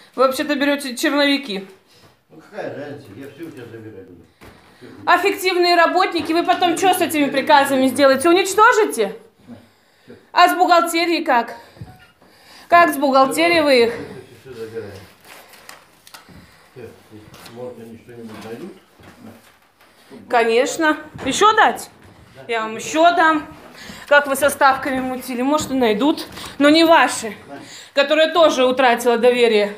Вы вообще-то берете черновики. Ну какая разница, я все у тебя забираю. А фиктивные работники, вы потом что с этими приказами сделаете? Уничтожите? А с бухгалтерией как? Как с бухгалтерией вы их? Все забираем. Может, они что-нибудь дают? Конечно. Еще дать? Я вам еще дам. Как вы со ставками мутили? Может, и найдут. Но не ваши, которые тоже утратила доверие.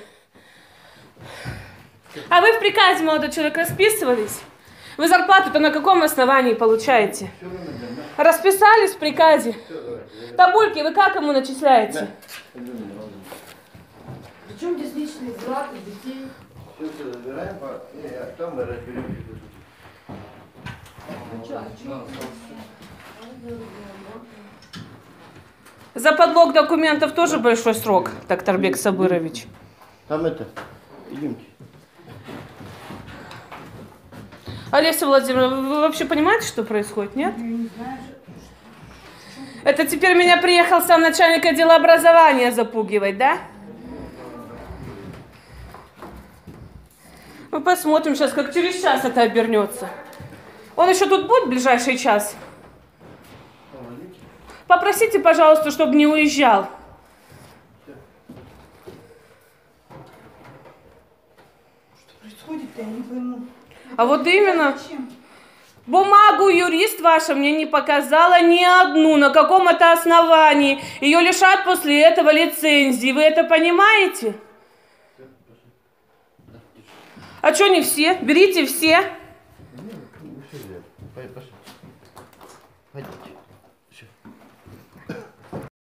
А вы в приказе, молодой человек, расписывались? Вы зарплату-то на каком основании получаете? Расписались в приказе? Табульки вы как ему начисляете? Причем здесь личные траты детей? Все забираем, а там мы разберемся. За подлог документов тоже большой срок, Тактарбек Сабырович. Там это, идемте. Олеся Владимировна, вы вообще понимаете, что происходит, нет? Это теперь меня приехал сам начальник отдела образования запугивать, да? Мы посмотрим сейчас, как через час это обернется. Он еще тут будет в ближайший час? Попросите, пожалуйста, чтобы не уезжал. Что происходит-то, я не пойму. А вот именно. Зачем? Бумагу юрист ваша мне не показала ни одну. На каком это основании? Ее лишат после этого лицензии. Вы это понимаете? А что не все? Берите все.